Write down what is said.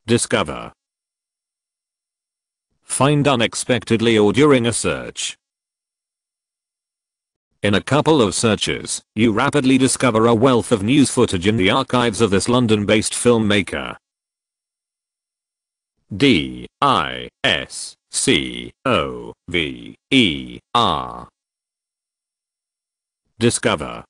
Discover. Find unexpectedly or during a search. In a couple of searches, you rapidly discover a wealth of news footage in the archives of this London-based filmmaker. DISCOVER. Discover.